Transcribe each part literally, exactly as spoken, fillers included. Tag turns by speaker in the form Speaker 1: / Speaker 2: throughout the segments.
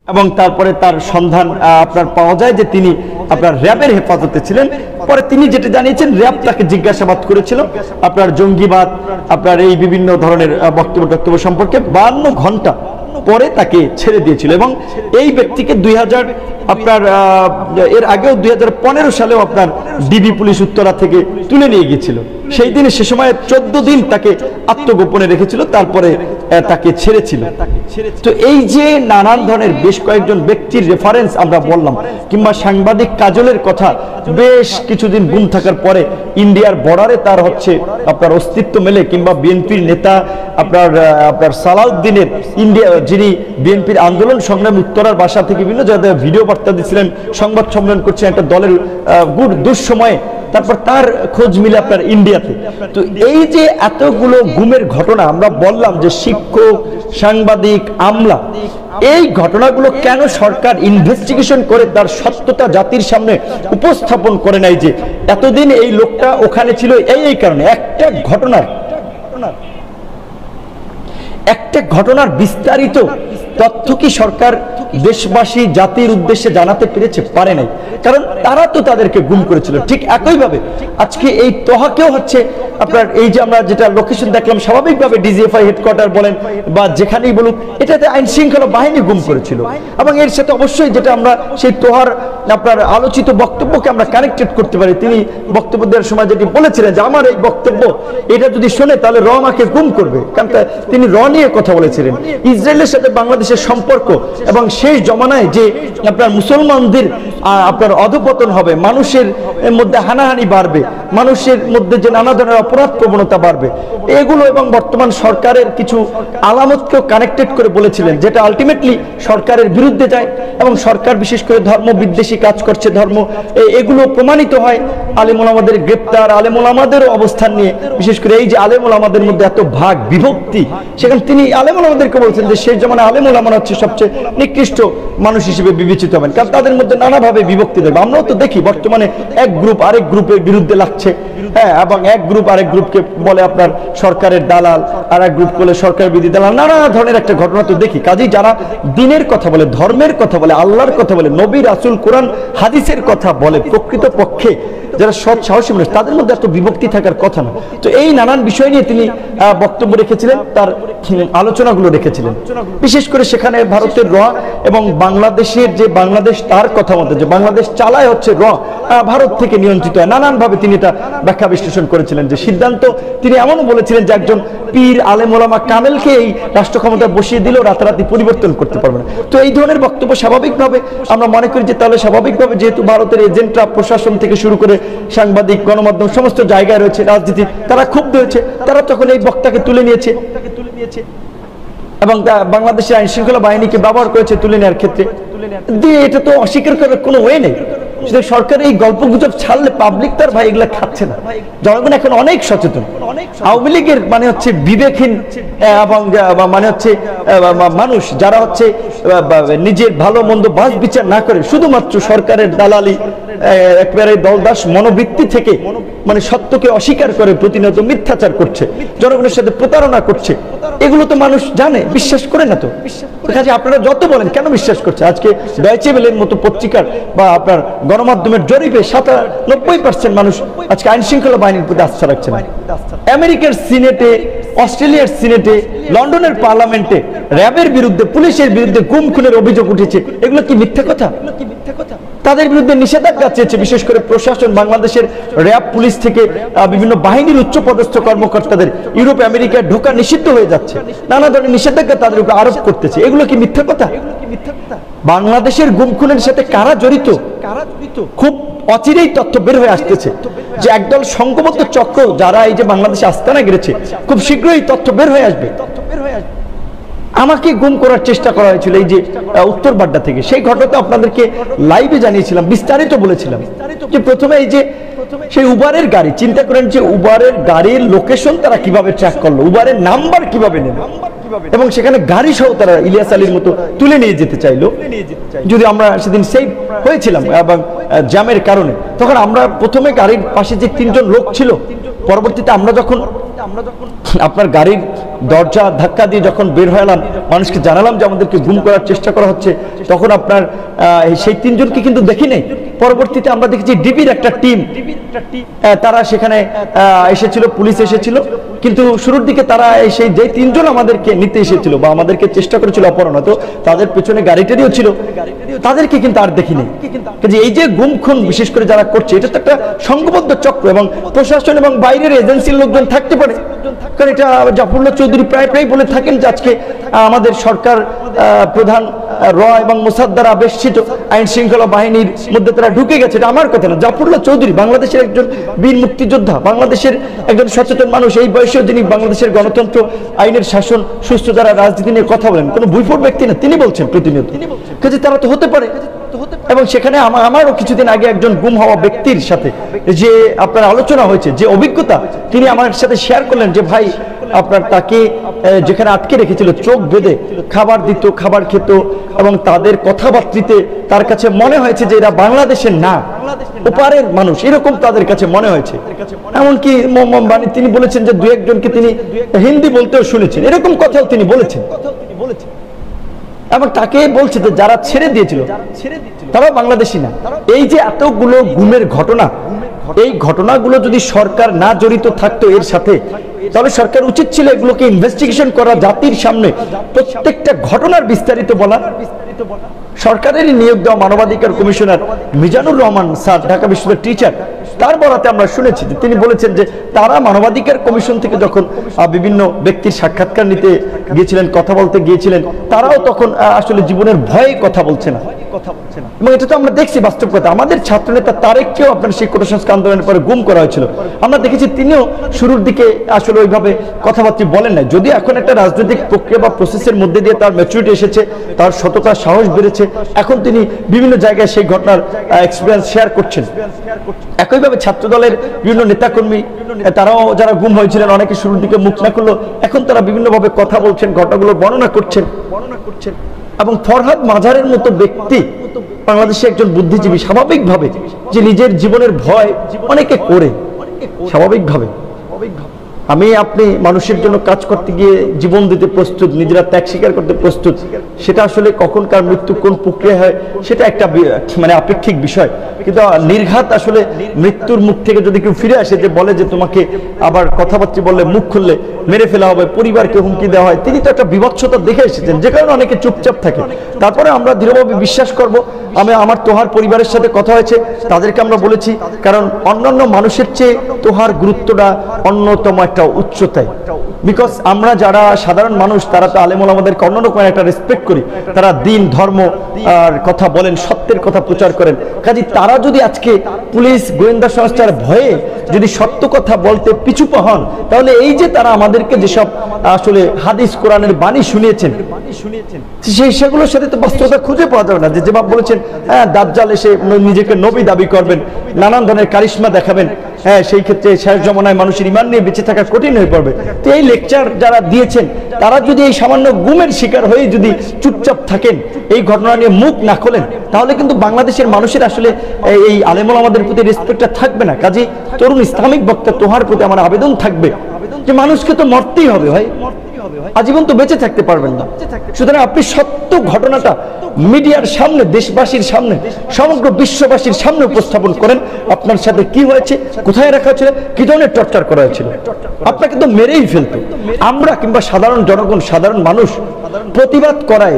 Speaker 1: এবং তারপরে তার সন্ধান আপনার পাওয়া যায় যে তিনি আপনার র্যাবের হেফাজতে ছিলেন। পরে তিনি যেটা জানিয়েছেন, র্যাব তাকে জিজ্ঞাসাবাদ করেছিল আপনার জঙ্গিবাদ, আপনার এই বিভিন্ন ধরনের বক্তব্য বক্তব্য সম্পর্কে। বান্ন ঘন্টা পরে তাকে ছেড়ে দিয়েছিল এবং এই ব্যক্তিকে দুই হাজার আপনার এর আগেও দুই হাজার পনেরো সালেও আপনার ডিবি পুলিশ উত্তরা থেকে তুলে নিয়ে গিয়েছিল। সেই দিনে সে সময় চোদ্দ দিন তাকে আত্মগোপনে রেখেছিল, তারপরে তাকে ছেড়েছিল। তো এই যে নানান ধরনের বেশ কয়েকজন ব্যক্তির রেফারেন্স আমরা বললাম, কিংবা সাংবাদিক কাজলের কথা, বেশ কিছুদিন গুম থাকার পরে ইন্ডিয়ার বর্ডারে তার হচ্ছে আপনার অস্তিত্ব মেলে, কিংবা বিএনপির নেতা আপনার আপনার সালাউদ্দিনের ইন্ডিয়া, যিনি বিএনপির আন্দোলন সংগ্রাম উত্তরার বাসা থেকে বিভিন্ন জায়গায় ভিডিও বার্তা দিচ্ছিলেন, সংবাদ সম্মেলন করছেন একটা দলের গুড দুঃসময়ে, তারপর তার খোঁজ মিলে আপনার ইন্ডিয়াতে। তো এই যে এতগুলো গুমের ঘটনা, আমরা বললাম যে শিক্ষক, সাংবাদিক, আমলা, এই ঘটনাগুলো কেন সরকার ইনভেস্টিগেশন করে তার সত্যতা জাতির সামনে উপস্থাপন করে নাই, যে এতদিন এই লোকটা ওখানে ছিল এই এই কারণে। একটা ঘটনার একটা ঘটনার বিস্তারিত তথ্য কি সরকার দেশবাসী জাতির উদ্দেশ্যে জানাতে পেরেছে? পারে নাই, কারণ তারা তো তাদেরকে গুম করেছিল। ঠিক একইভাবে আজকে এই তহাকেও হচ্ছে আপনার এই যে আমরা যেটা লোকেশন দেখলাম, স্বাভাবিকভাবে ডিজিএফআই হেডকোয়ার্টার বলেন বা যেখানেই বলুন, এটাতে আইন শৃঙ্খলা বাহিনী গুম করেছিল। এবং এর সাথে অবশ্যই যেটা আমরা সেই তোহার আপনার আলোচিত বক্তব্যকে আমরা কানেক্টেড করতে পারি। তিনি বক্তব্য দেওয়ার সময় যেটি বলেছিলেন যে আমার এই বক্তব্য এটা যদি শোনে তাহলে র আমাকে গুম করবে, কারণ তিনি র নিয়ে কথা বলেছিলেন। ইসরায়েলের সাথে বাংলাদেশের সম্পর্ক এবং শেষ জমানায় যে আপনার মুসলমানদের আপনার অধপতন হবে, মানুষের মধ্যে হানাহানি বাড়বে, মানুষের মধ্যে যে নানা ধরনের অপরাধ প্রবণতা বাড়বে, এগুলো এবং বর্তমান সরকারের কিছু আলামতকেও কানেক্টেড করে বলেছিলেন, যেটা আলটিমেটলি সরকারের বিরুদ্ধে যায় এবং সরকার বিশেষ করে ধর্ম বিদ্বেষী কাজ করছে। ধর্ম এগুলো প্রমাণিত হয় আলেম ওলামাদের গ্রেপ্তার, আলেম ওলামাদের অবস্থান নিয়ে, বিশেষ করে এই যে আলেম ওলামাদের মধ্যে এত ভাগ বিভক্তি, সেখানে তিনি আলেম ওলামাদেরকে বলছেন যে সেই জমানায় আলেম ওলামারা হচ্ছে সবচেয়ে নিকৃষ্ট মানুষ হিসেবে বিবেচিত হবেন, কারণ তাদের মধ্যে নানাভাবে বিভক্তি দেবে। আমরাও তো দেখি বর্তমানে এক গ্রুপ আরেক গ্রুপের বিরুদ্ধে লাগছে, হ্যাঁ, এবং এক গ্রুপ আরেক গ্রুপকে বলে আপনার সরকারের দালাল, আর এক গ্রুপ বলে সরকারের বিরোধী দালাল, নানা ধরনের একটা ঘটনা তো দেখি। কাজেই যারা দিনের কথা বলে, ধর্মের কথা বলে, আল্লাহর কথা বলে, নবী রাসূল কোরআন হাদিসের কথা বলে, প্রকৃত পক্ষে যারা সৎ সাহসী মানুষ, তাদের মধ্যে এত বিভক্তি থাকার কথা না। তো এই নানান বিষয় নিয়ে তিনি বক্তব্য রেখেছিলেন, তার আলোচনাগুলো রেখেছিলেন। বিশেষ করে সেখানে ভারতের র এবং বাংলাদেশের যে বাংলাদেশ তার কথা মতো যে বাংলাদেশ চালায় হচ্ছে র, ভারত থেকে নিয়ন্ত্রিত হয়, নানানভাবে তিনি এটা ব্যাখ্যা বিশ্লেষণ করেছিলেন। যে সিদ্ধান্ত তিনি এমনও বলেছিলেন যে একজন পীর আলেম ওলামা কামেলকে এই রাষ্ট্র ক্ষমতা বসিয়ে দিলেও রাতারাতি পরিবর্তন করতে পারবে না। তো এই ধরনের বক্তব্য স্বাভাবিকভাবে আমরা মনে করি যে তাহলে স্বাভাবিকভাবে যেহেতু ভারতের এজেন্টরা প্রশাসন থেকে শুরু করে সাংবাদিক, গণমাধ্যম সমস্ত জায়গায় রয়েছে, রাজনীতি, তারা ক্ষুব্ধ হয়েছে, তারা তখন এই বক্তাকে তুলে নিয়েছে এবং বাংলাদেশের আইন শৃঙ্খলা বাহিনীকে ব্যবহার করেছে তুলে নেওয়ার ক্ষেত্রে। এটা তো অস্বীকার করার কোনো ওয়ে নেই। সরকার এই গল্প গুজব ছাড়লে পাবলিক তার ভাই এগুলা খাচ্ছে না, জনগণ এখন অনেক সচেতন। আওয়ামী লীগের মানে হচ্ছে বিবেকহীন এবং মানে হচ্ছে মানুষ যারা হচ্ছে নিজের ভালো মন্দ বাস বিচার না করে শুধুমাত্র সরকারের দালালি, একেবারে দলদাস মনোবৃত্তি থেকে মানে সত্যকে অস্বীকার করে প্রতিনিয়ত মিথ্যাচার করছে, জনগণের সাথে প্রতারণা করছে, এগুলো তো মানুষ জানে, বিশ্বাস করে না। তো কাজে আপনারা যত বলেন কেন বিশ্বাস করছে? আজকে ডয়েচে ভেলের মতো পত্রিকার বা আপনার গণমাধ্যমের জরিপে সাতানব্বই পার্সেন্ট মানুষ আজকে আইন শৃঙ্খলা বাহিনীর প্রতি আস্থা রাখছে না। আমেরিকার সিনেটে, অস্ট্রেলিয়ার সিনেটে, লন্ডনের পার্লামেন্টে র্যাবের বিরুদ্ধে, পুলিশের বিরুদ্ধে গুম খুনের অভিযোগ উঠেছে। এগুলো কি মিথ্যা কথা? তাদের বিরুদ্ধে নিষেধাজ্ঞা চেয়েছে বিশেষ করে প্রশাসন, বাংলাদেশের র্যাব, পুলিশ থেকে বিভিন্ন বাহিনীর উচ্চপদস্থ কর্মকর্তাদের ইউরোপ আমেরিকায় ঢোকা নিষিদ্ধ হয়ে যাচ্ছে, নানা ধরনের নিষেধাজ্ঞা তাদের উপর আরোপ করতেছে। এগুলো কি মিথ্যা কথা? বাংলাদেশের গুম খুনের সাথে কারা জড়িত খুব অচিরেই তথ্য বের হয়ে আসতেছে, যে একদল সংঘবদ্ধ চক্র যারা এই যে বাংলাদেশে আস্তানা গেড়েছে, খুব শীঘ্রই তথ্য বের হয়ে আসবে। আমাকে গুম করার চেষ্টা করা হয়েছিল এই যে উত্তর বাড্ডা থেকে, সেই ঘটনাটা আপনাদেরকে লাইভে জানিয়েছিলাম, বিস্তারিত বলেছিলাম যে প্রথমে এই যে সেই উবারের গাড়ি, চিন্তা করেন যে উবারের গাড়ির লোকেশন তারা কিভাবে ট্র্যাক করলো, উবারের নাম্বার কিভাবে নেবে, এবং সেখানে গাড়ি সহ তারা ইলিয়াস আলীর মতো তুলে নিয়ে যেতে চাইলো। যদি আমরা সেদিন সেভ হয়েছিলাম এবং জ্যামের কারণে, তখন আমরা প্রথমে গাড়ির পাশে যে তিনজন লোক ছিল, পরবর্তীতে আমরা যখন আপনার গাড়ির দরজা ধাক্কা দিয়ে যখন বের হয়ে এলাম, মানুষকে জানালাম যে আমাদেরকে গুম করার চেষ্টা করা হচ্ছে, তখন আপনার সেই তিনজনকে কিন্তু দেখি নাই। পরবর্তীতে আমরা দেখেছি ডিবির একটা টিম, তারা সেখানে এসেছিল, পুলিশ এসেছিল, কিন্তু শুরুর দিকে তারা সেই যে তিনজন আমাদেরকে নিতে এসেছিল বা আমাদেরকে চেষ্টা করেছিল অপহরণ, তো তাদের পেছনে গাড়িটারিও ছিল, তাদেরকে কিন্তু আর দেখিনি। এই যে গুম খুন বিশেষ করে যারা করছে, এটা তো একটা সংঘবদ্ধ চক্র, এবং প্রশাসন এবং বাইরের এজেন্সির লোকজন থাকতে পারে। কারণ এটা জাফরুল্লাহ চৌধুরী প্রায় প্রায় বলে থাকেন যে আজকে আমাদের সরকার প্রধান র এবং মোসাদ দ্বারা বেষ্টিত আইন শৃঙ্খলা বাহিনীর মধ্যে তারা ঢুকে গেছে। এটা আমার কথা না, জাফরুল্লাহ চৌধুরী বাংলাদেশের একজন বীর মুক্তিযোদ্ধা, বাংলাদেশের একজন সচেতন মানুষ, এই বয়সেও যিনি বাংলাদেশের গণতন্ত্র, আইনের শাসন, সুস্থ দ্বারা রাজনীতি নিয়ে কথা বলেন, কোনো ভুইফোর ব্যক্তি না, তিনি বলছেন প্রতিনিয়ত। কাজে তারা তো হতে পারে। এবং সেখানে আমারও কিছুদিন আগে একজন গুম হওয়া ব্যক্তির সাথে যে আপনার আলোচনা হয়েছে, যে অভিজ্ঞতা তিনি আমার সাথে শেয়ার করলেন, যে ভাই আপনার তাকে যেখানে আটকে রেখেছিল, চোখ বেঁধে খাবার দিত, খাবার খেত, এবং তাদের কথাবার্তিতে তার কাছে মনে হয়েছে যে এরা বাংলাদেশের না, ওপারের মানুষ, এরকম তাদের কাছে মনে হয়েছে। এমনকি মানে তিনি বলেছেন যে দু একজনকে তিনি হিন্দি বলতেও শুনেছেন, এরকম কথাও তিনি বলেছেন। এবং তাকে বলছে যে যারা ছেড়ে দিয়েছিল তারাও বাংলাদেশি না। এই যে এতগুলো গুমের ঘটনা, এই ঘটনাগুলো যদি সরকার না জড়িত থাকতো এর সাথে, তাহলে সরকার উচিত ছিল এগুলোকে ইনভেস্টিগেশন করা, জাতির সামনে প্রত্যেকটা ঘটনার বিস্তারিত বলা। সরকারেরই নিয়োগ দেওয়া মানবাধিকার কমিশনার মিজানুর রহমান স্যার, ঢাকা বিশ্ববিদ্যালয়ের টিচার, তার বরাতে আমরা শুনেছি যে তিনি বলেছেন যে তারা মানবাধিকার কমিশন থেকে যখন বিভিন্ন ব্যক্তির সাক্ষাৎকার নিতে গিয়েছিলেন, কথা বলতে গিয়েছিলেন, তারাও তখন আসলে জীবনের ভয়ে কথা বলছে না। এবং এটা তো আমরা দেখছি বাস্তব কথা। আমাদের ছাত্রনেতা তারেককেও আপনার সেই কোটা সংস্কার আন্দোলনের পরে গুম করা হয়েছিল, আমরা দেখেছি তিনিও শুরুর দিকে আসলে ওইভাবে কথাবার্তা বলেন নাই। যদিও এখন একটা রাজনৈতিক প্রক্রিয়া বা প্রসেসের মধ্যে দিয়ে তার ম্যাচুরিটি এসেছে, তার সততা, সাহস বেড়েছে, এখন তিনি বিভিন্ন জায়গায় সেই ঘটনার এক্সপিরিয়েন্স শেয়ার করছেন। একইভাবে ছাত্র দলের বিভিন্ন নেতাকর্মী, তারাও যারা গুম হয়েছিলেন, অনেকে শুরুর দিকে মুখ না করলো, এখন তারা বিভিন্নভাবে কথা বলছেন, ঘটনাগুলো বর্ণনা করছেন বর্ণনা করছেন এবং ফরহাদ মাজারের মতো ব্যক্তি বাংলাদেশে একজন বুদ্ধিজীবী, স্বাভাবিকভাবে যে নিজের জীবনের ভয় অনেকে করে, স্বাভাবিকভাবে আমি আপনি মানুষের জন্য কাজ করতে গিয়ে জীবন দিতে প্রস্তুত, নিজেরা ত্যাগ স্বীকার করতে প্রস্তুত, সেটা আসলে কখন কার মৃত্যু কোন প্রক্রিয়া হয় সেটা একটা মানে আপেক্ষিক বিষয়। কিন্তু নির্ঘাত আসলে মৃত্যুর মুখ থেকে যদি কেউ ফিরে আসে, যে বলে যে তোমাকে আবার কথাবার্তা বললে, মুখ খুললে মেরে ফেলা হবে, পরিবারকে হুমকি দেওয়া হয়, তিনি তো একটা বিভৎসতা দেখে এসেছেন, যে কারণে অনেকে চুপচাপ থাকে। তারপরে আমরা দৃঢ়ভাবে বিশ্বাস করব, আমি আমার তোহার পরিবারের সাথে কথা হয়েছে, তাদেরকে আমরা বলেছি, কারণ অন্যান্য মানুষের চেয়ে তোহার গুরুত্বটা অন্যতম একটা উচ্চতায়। বিকজ আমরা যারা সাধারণ মানুষ, তারা তো আলেম ওলামাদেরকে অন্যান্য কোনো একটা রেসপেক্ট করি, তারা দিন ধর্ম আর কথা বলেন, সত্যের কথা প্রচার করেন। কাজে তারা যদি আজকে পুলিশ গোয়েন্দা সংস্থার ভয়ে যদি সত্য কথা বলতে পিছুপা হন, তাহলে এই যে তারা আমাদেরকে যেসব আসলে হাদিস কোরআনের বাণী শুনিয়েছেন, সেই সেগুলোর সাথে তো বাস্তবতা খুঁজে পাওয়া যাবে না। যে যেভাবে বলেছেন, হ্যাঁ দাজ্জাল এসে নিজেকে নবী দাবি করবেন, নানান ধরনের কারিশমা দেখাবেন, হ্যাঁ সেই ক্ষেত্রে শেষ জমানায় মানুষের ইমান নিয়ে বেঁচে থাকা কঠিন হয়ে পড়বে। তো এই লেকচার যারা দিয়েছেন, তারা যদি এই সামান্য গুমের শিকার হয়ে যদি চুপচাপ থাকেন, এই ঘটনা নিয়ে মুখ না খোলেন, তাহলে কিন্তু বাংলাদেশের মানুষের আসলে এই আলেম ওলামাদের প্রতি রেসপেক্টটা থাকবে না। কাজে তরুণ ইসলামিক বক্তা তোহার প্রতি আমার আবেদন থাকবে যে মানুষকে তো মরতেই হবে ভাই, আজীবন তো বেঁচে থাকতে পারবেন না। সুতরাং আপনি সত্য ঘটনাটা মিডিয়ার সামনে, দেশবাসীর সামনে, সমগ্র বিশ্ববাসীর সামনে উপস্থাপন করেন। আপনার সাথে কি হয়েছে, কোথায় রাখা হয়েছিল, কি ধরনের টর্চার করা হয়েছিল। আপনাকে তো মেরেই ফেলতো। আমরা কিংবা সাধারণ জনগণ, সাধারণ মানুষ প্রতিবাদ করায়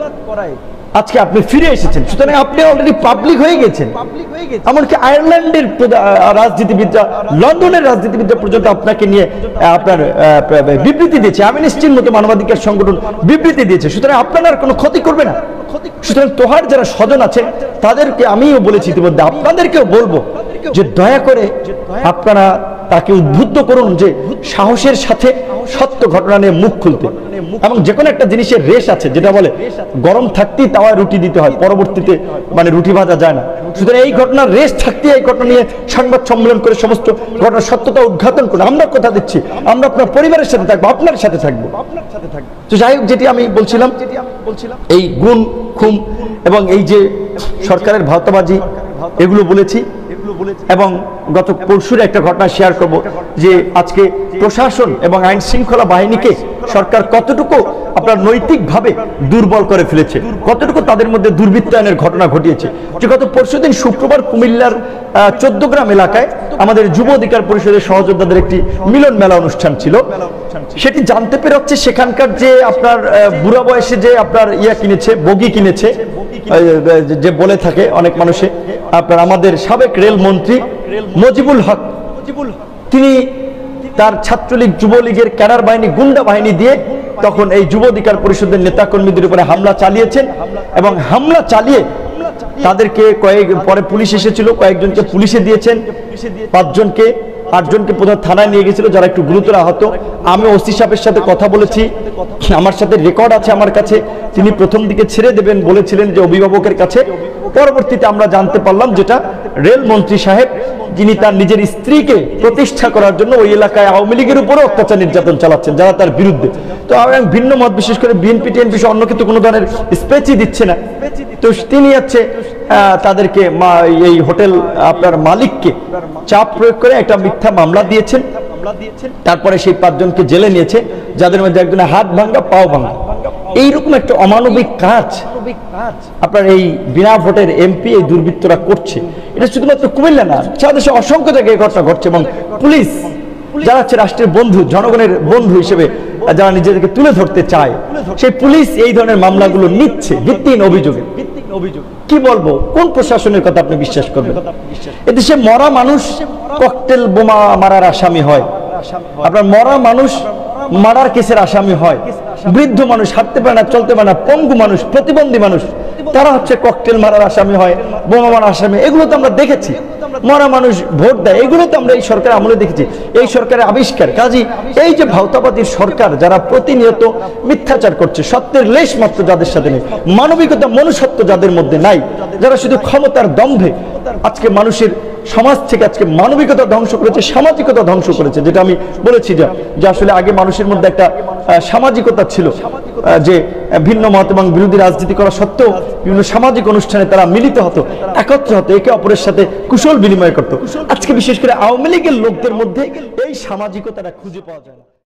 Speaker 1: আজকে আপনি ফিরে এসেছেন। সুতরাং আপনি অলরেডি পাবলিক হয়ে গেছেন। এমনকি আয়ারল্যান্ডের রাজনীতিবিদরা, লন্ডনের রাজনীতিবিদরা পর্যন্ত আপনাকে নিয়ে আপনার বিবৃতি দিয়েছে, অ্যামনেস্টির মতো মানবাধিকার সংগঠন বিবৃতি দিয়েছে। সুতরাং আপনার কোনো ক্ষতি করবে না। সুতরাং তোহার যারা স্বজন আছেন, তাদেরকে আমিও বলেছি ইতিমধ্যে, আপনাদেরকেও বলবো যে দয়া করে আপনারা তাকে উদ্বুদ্ধ করুন যে সাহসের সাথে সত্য ঘটনা নিয়ে মুখ খুলতে। এবং যে কোনো একটা জিনিসের রেশ আছে, যেটা বলে গরম থাকতেই তাওয়ায় রুটি দিতে হয়, পরবর্তীতে মানে রুটি ভাজা যায় না। সুতরাং এই ঘটনার রেশ থাকতে এই ঘটনা নিয়ে সংবাদ সম্মেলন করে সমস্ত ঘটনার সত্যতা উদ্ঘাটন করুন। আমরা কথা দিচ্ছি, আমরা আপনার পরিবারের সাথে থাকবো, আপনার সাথে থাকবো। তো যাই হোক, যেটি আমি বলছিলাম, এই গুণ খুম এবং এই যে সরকারের ভাওতাবাজি, এগুলো বলেছি। এবং গত পরশুর একটা ঘটনা শেয়ার করব যে আজকে প্রশাসন এবং আইন শৃঙ্খলা বাহিনীকে সরকার কতটুকু আপনার নৈতিকভাবে দুর্বল করে ফেলেছে, কতটুকু তাদের মধ্যে দুর্বৃত্তায়নের ঘটনা ঘটিয়েছে। যে গত পরশুদিন শুক্রবার কুমিল্লার চোদ্দ গ্রাম এলাকায় আমাদের যুব অধিকার পরিষদের সহযোদ্ধাদের একটি মিলন মেলা অনুষ্ঠান ছিল। সেটি জানতে পেরে হচ্ছে সেখানকার যে আপনার বুড়া বয়সে যে আপনার ইয়া কিনেছে, বগি কিনেছে, যে বলে থাকে অনেক মানুষে, আপনার আমাদের সাবেক রেল মন্ত্রী মুজিবুল হক, তিনি তার ছাত্রলীগ যুবলীগের ক্যাডার বাহিনী গুন্ডা বাহিনী দিয়ে তখন এই যুব অধিকার পরিষদের নেতাকর্মীদের উপরে হামলা চালিয়েছেন এবং হামলা চালিয়ে তাদেরকে কয়েক পরে পুলিশ এসেছিল, কয়েকজনকে পুলিশে দিয়েছেন, পাঁচজনকে আটজনকে প্রধান থানায় নিয়ে গেছিল যারা একটু গুরুতর আহত। আমি ওসি সাহেবের সাথে কথা বলেছি, আমার সাথে রেকর্ড আছে আমার কাছে, তিনি প্রথম দিকে ছেড়ে দেবেন বলেছিলেন যে অভিভাবকের কাছে। পরবর্তীতে আমরা জানতে পারলাম যেটা রেল মন্ত্রী সাহেব, যিনি তার নিজের স্ত্রীকে প্রতিষ্ঠা করার জন্য ওই এলাকায় আওয়ামী লীগের উপরও অত্যাচার নির্যাতন চালাচ্ছেন যারা তার বিরুদ্ধে। তো আমি ভিন্ন মত, বিশেষ করে বিএনপি টিএনপি অন্য কিন্তু কোনো ধরনের স্পেচই দিচ্ছে না। তো তিনি হচ্ছে তাদেরকে এই হোটেল আপনার মালিককে চাপ প্রয়োগ করে একটা মিথ্যা মামলা দিয়েছেন। তারপরে সেই পাঁচজনকে জেলে নিয়েছে, যাদের মধ্যে একজনের হাত ভাঙ্গা পাও ভাঙ্গা। এইরকম একটা অমানবিক কাজ আপনার এই বিনা ভোটের এমপি এই দুর্বৃত্তরা করছে। এটা শুধুমাত্র কুমিল্লা না, সারা দেশে অসংখ্য জায়গায় ঘটনা ঘটছে। এবং পুলিশ যারা হচ্ছে রাষ্ট্রের বন্ধু, জনগণের বন্ধু হিসেবে যারা নিজেদেরকে তুলে ধরতে চায়, সেই পুলিশ এই ধরনের মামলাগুলো নিচ্ছে ভিত্তিহীন অভিযোগে। কি বলবো, কোন প্রশাসনের কথা আপনি বিশ্বাস করবেন? এদেশে মরা মানুষ ককটেল বোমা মারার আসামি হয়, আপনার মরা মানুষ মারার কেসের আসামি হয়, বৃদ্ধ মানুষ হাঁটতে পারে না, চলতে পারে না, পঙ্গু মানুষ, প্রতিবন্ধী মানুষ, তারা হচ্ছে ককটেল মারার আসামি হয়, বোমা মারার আসামি। এগুলো তো আমরা দেখেছি। মরা মানুষ ভোট দেয়, এগুলো তো আমরা এই সরকার আমলে দেখেছি, এই সরকারের আবিষ্কার। কাজী এই যে ভাওতাবাদীর সরকার যারা প্রতিনিয়ত মিথ্যাচার করছে, সত্যের লেশ মাত্র যাদের সাথে নেই, মানবিকতা মনুষ্যত্ব যাদের মধ্যে নাই, যারা শুধু ক্ষমতার দম্ভে আজকে মানুষের সমাজ থেকে আজকে মানবিকতা ধ্বংস করেছে, সামাজিকতা ধ্বংস করেছে। যেটা আমি বলেছি যে আসলে আগে মানুষের মধ্যে একটা সামাজিকতা ছিল, যে ভিন্ন মত এবং বিরোধী রাজনীতি করা সত্ত্বেও বিভিন্ন সামাজিক অনুষ্ঠানে তারা মিলিত হতো, একত্র হতো, একে অপরের সাথে কুশল বিনিময় করত। আজকে বিশেষ করে আওয়ামী লীগের লোকদের মধ্যে এই সামাজিকতাটা খুঁজে পাওয়া যায় না।